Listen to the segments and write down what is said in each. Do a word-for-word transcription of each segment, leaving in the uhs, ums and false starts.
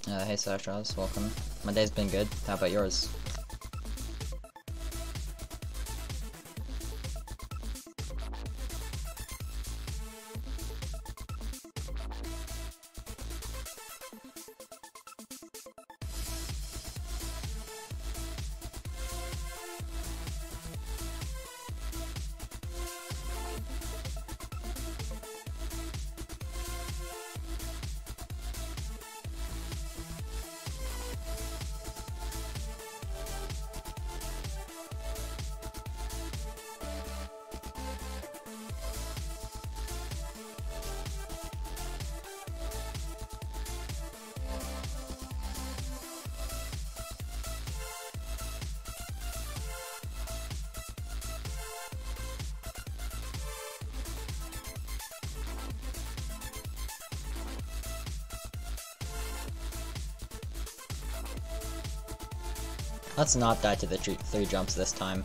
Uh, hey Sartraz, welcome. My day's been good. How about yours? Let's not die to the three, three jumps this time.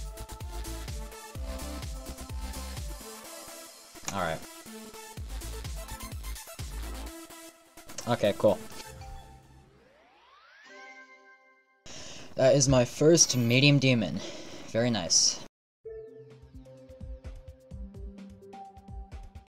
Alright. Okay, cool. That is my first medium demon. Very nice.